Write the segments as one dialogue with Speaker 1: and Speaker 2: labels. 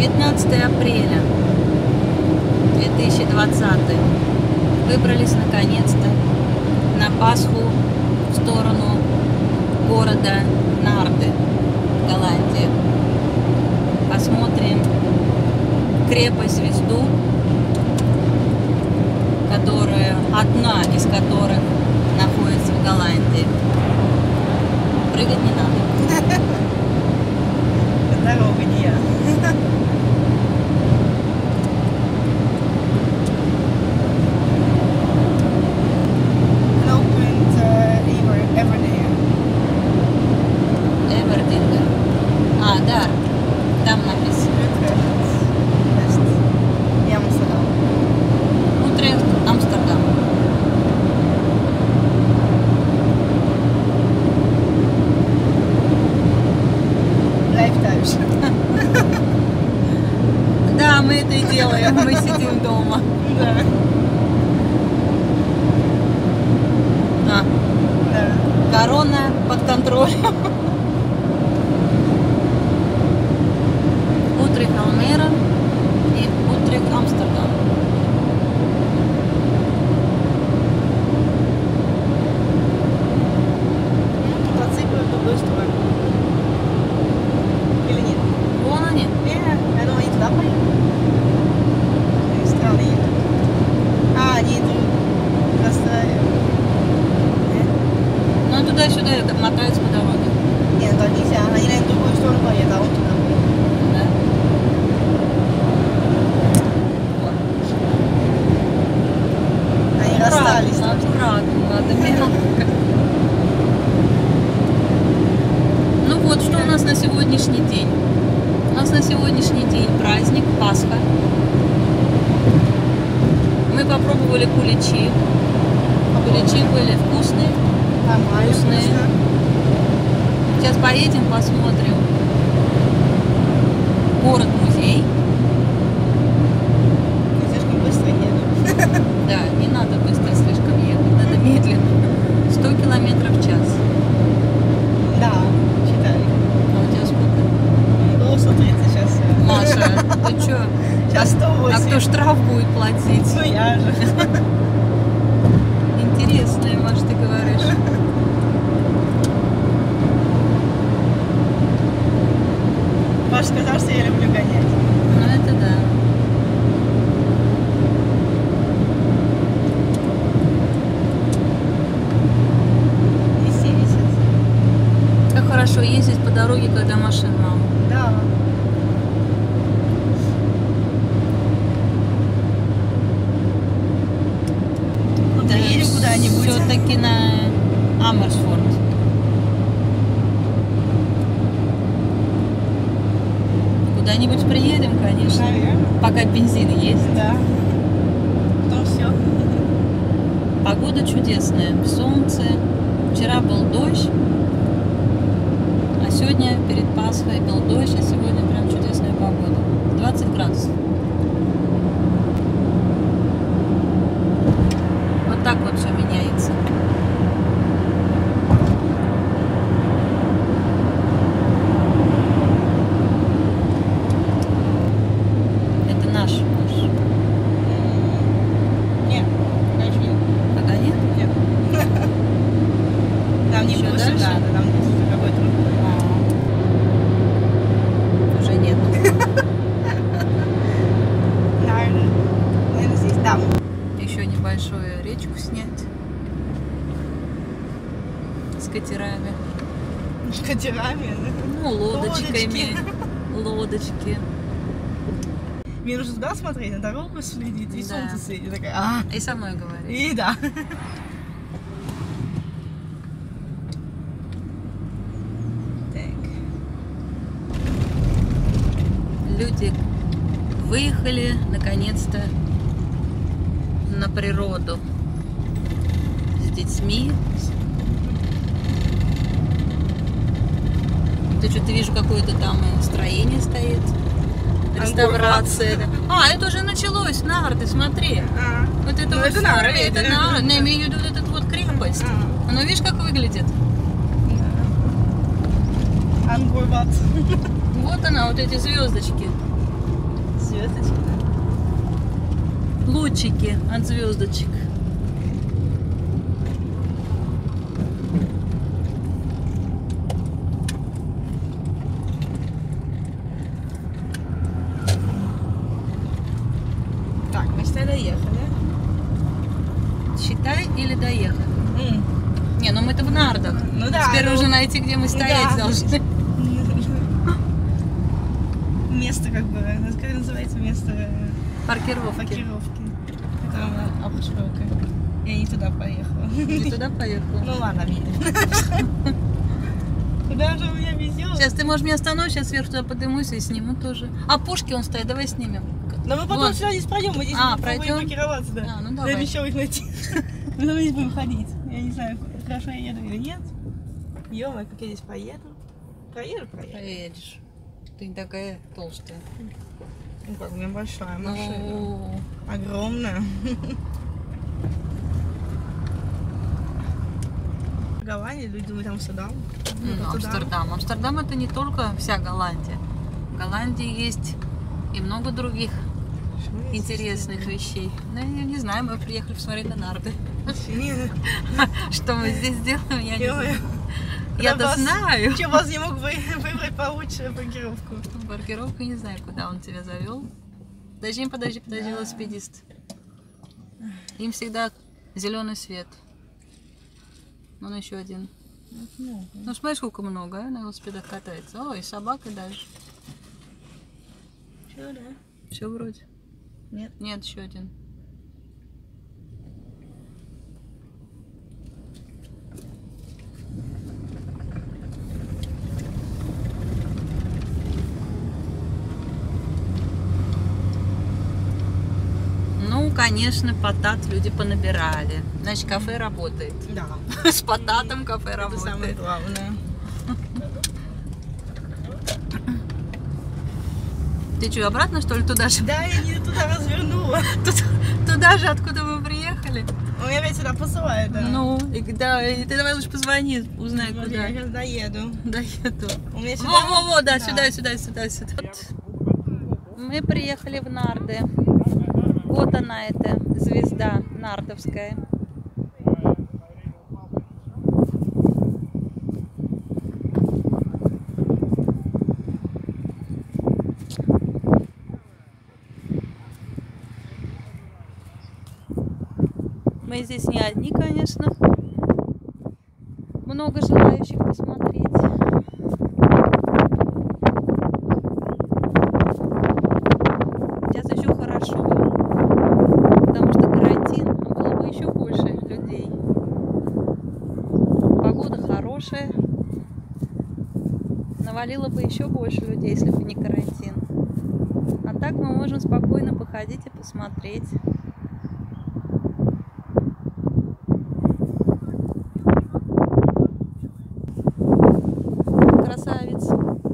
Speaker 1: 19 апреля 2020. Выбрались наконец-то на Пасху в сторону города Нарды, Голландии. Посмотрим крепость-звезду, одна из которых находится в Голландии. Прыгать не надо.
Speaker 2: Дорога не я.
Speaker 1: Эвердинга. А, да. Там написано. Утрехт, Амстердам. Да, мы это и делаем. Мы сидим дома.
Speaker 2: Да.
Speaker 1: Корона под контролем. Утрехт Алмера и Утрехт Амстердам.
Speaker 2: Мотоциклы в другую сторону. Или нет?
Speaker 1: Вон они.
Speaker 2: Я думаю, они туда поедут. Или страны едут. А, они идут просто...
Speaker 1: Ну туда-сюда мотаются по дороге.
Speaker 2: Нет, так нельзя. Они на другую сторону поедут, а он туда поедет.
Speaker 1: Да.
Speaker 2: Они расстались.
Speaker 1: Аккуратно, надо мелко. Ну вот, что у нас на сегодняшний день? У нас на сегодняшний день праздник, Пасха. Мы попробовали куличи. Куличи были вкусные.
Speaker 2: Нормально.
Speaker 1: Вкусные. Сейчас поедем, посмотрим город-музей.
Speaker 2: Не слишком быстро едут.
Speaker 1: Да, не надо быстро слишком ехать, надо медленно. 100 километров в час.
Speaker 2: Да, читали.
Speaker 1: А у тебя сколько?
Speaker 2: Было 130 сейчас.
Speaker 1: Маша, ты чё?
Speaker 2: Сейчас 108.
Speaker 1: А кто штраф будет платить?
Speaker 2: Ну я же.
Speaker 1: Интересное, Маша, ты говоришь.
Speaker 2: Паша сказал, что я люблю гонять.
Speaker 1: Ну это да.
Speaker 2: И 70.
Speaker 1: Как хорошо ездить по дороге, когда машин мало.
Speaker 2: Да. Ну, приедем куда-нибудь.
Speaker 1: Все-таки на Амерсфорд. Куда-нибудь приедем, конечно.
Speaker 2: Наверное.
Speaker 1: Пока бензин есть.
Speaker 2: Да. Потом все.
Speaker 1: Погода чудесная. Солнце. Вчера был дождь. А сегодня перед Пасхой был дождь, а сегодня прям чудесная погода. 20 градусов. Вот так вот все меняется. Это наш.
Speaker 2: Нет, дальше нет.
Speaker 1: Пока нет?
Speaker 2: Нет. Там не
Speaker 1: Еще
Speaker 2: больше
Speaker 1: дальше?
Speaker 2: надо, там какой-то другой.
Speaker 1: Уже нет.
Speaker 2: Наверное, здесь там.
Speaker 1: Еще небольшую речку снять. С катерами.
Speaker 2: Катерами.
Speaker 1: Ну, лодочками. Лодочки.
Speaker 2: Мне нужно туда смотреть, на дорогу следить, и
Speaker 1: Да.
Speaker 2: солнце светит. Такая,
Speaker 1: И со мной говорить.
Speaker 2: и да. Так.
Speaker 1: Люди выехали наконец-то на природу с детьми. Ты что-то вижу, какое-то там строение стоит. Реставрация. А, это уже началось, Нарды, смотри. Вот это
Speaker 2: Ну,
Speaker 1: вот
Speaker 2: это
Speaker 1: всё,
Speaker 2: Нарды.
Speaker 1: это Нарды. Я имею в виду вот эту вот крепость. Ну, видишь, как выглядит?
Speaker 2: Ангурбат.
Speaker 1: Вот она, вот эти звездочки.
Speaker 2: Звездочки.
Speaker 1: Лучики от звездочек.
Speaker 2: Так, мы считай доехали.
Speaker 1: Считай или доехали?
Speaker 2: М.
Speaker 1: Не, ну мы-то в Нардах.
Speaker 2: Ну да.
Speaker 1: Теперь
Speaker 2: ну,
Speaker 1: уже найти, где мы стоять
Speaker 2: да.
Speaker 1: должны.
Speaker 2: Место как бы, как называется место
Speaker 1: Паркировки.
Speaker 2: паркировки, которое мы обширокое. Я не туда поехала.
Speaker 1: Не туда поехала.
Speaker 2: Ну ладно, видим. Куда же меня везет?
Speaker 1: Сейчас ты можешь меня остановить, сейчас сверху туда поднимусь и сниму тоже. А пушки он стоит, давай снимем.
Speaker 2: Но мы потом
Speaker 1: Вон.
Speaker 2: сюда здесь пройдем, мы здесь
Speaker 1: А,
Speaker 2: будем
Speaker 1: пройдем?
Speaker 2: паркироваться, да.
Speaker 1: А, ну
Speaker 2: Я
Speaker 1: давай.
Speaker 2: обещала их найти. Мы здесь будем ходить. Я не знаю, хорошо я еду или нет. Ё-моё, как я здесь поеду. Проеду.
Speaker 1: Поедешь. Ты не такая толстая.
Speaker 2: Ну как, у меня большая машина.
Speaker 1: Ну,
Speaker 2: Огромная. Голландия, люди думают Амстердам.
Speaker 1: Амстердам. Амстердам это не только вся Голландия. В Голландии есть и много других интересных вещей. Ну, я не знаю, мы приехали посмотреть на нарды. Что мы здесь делаем, я не знаю. Я-то знаю.
Speaker 2: Че, вас не мог выбрать получше паркировку?
Speaker 1: Паркировку не знаю, куда он тебя завел. Подожди, велосипедист. Им всегда зеленый свет. Вон еще один. Ну смотри, сколько много, на велосипедах катается. Ой, собака даже.
Speaker 2: Че, да?
Speaker 1: Все вроде.
Speaker 2: Нет.
Speaker 1: Нет, еще один. Ну, конечно, потат люди понабирали. Значит, кафе работает.
Speaker 2: Да.
Speaker 1: С потатом кафе
Speaker 2: Это самое
Speaker 1: работает.
Speaker 2: главное.
Speaker 1: Ты что, обратно, что ли, туда же?
Speaker 2: Да, я не туда развернула.
Speaker 1: Туда же, откуда мы приехали?
Speaker 2: Он меня опять сюда посылает, да.
Speaker 1: Ну, и ты давай лучше позвони, узнай,
Speaker 2: Смотри,
Speaker 1: куда.
Speaker 2: я сейчас доеду.
Speaker 1: Доеду.
Speaker 2: У меня сюда...
Speaker 1: Во-во-во, да, сюда. Вот. Мы приехали в Нарды. Вот она, эта звезда нардовская. Мы здесь не одни, конечно. Много желающих посмотреть. Сейчас еще хорошо, потому что карантин, было бы еще больше людей. Погода хорошая. Навалило бы еще больше людей, если бы не карантин. А так мы можем спокойно походить и посмотреть. Красавец.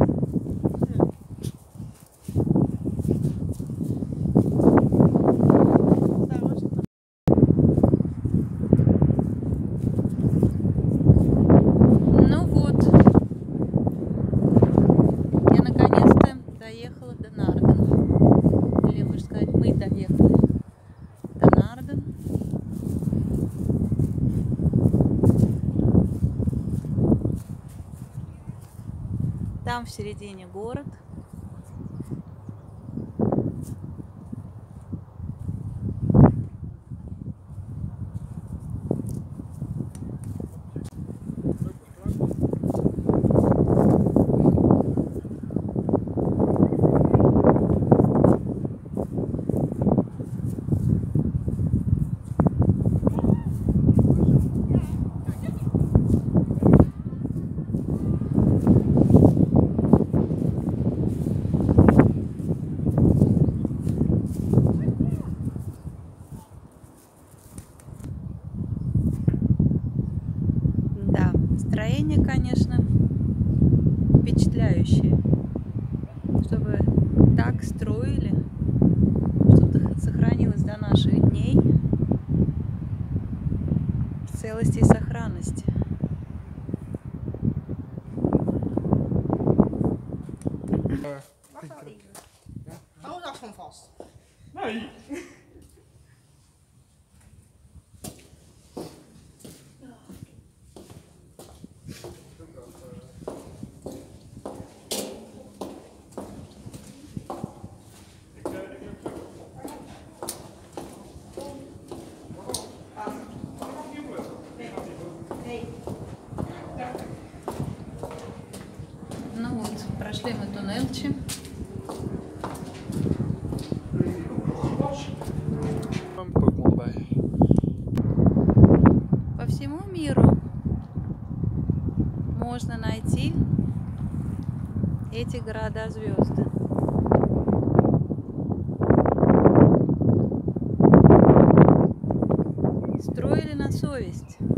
Speaker 1: Ну вот, я наконец-то доехала до Нарден. Или лучше сказать, мы доехали до Нарден. Там в середине город. Да, строение, конечно, впечатляющее. Чтобы так строили, чтобы сохранилось до наших дней в целости и сохранности.
Speaker 2: Ah, dat is van vast.
Speaker 3: Ай.
Speaker 1: Ну вот, прошли мы туннельчи. По всему миру можно найти эти города-звезды. Строили на совесть.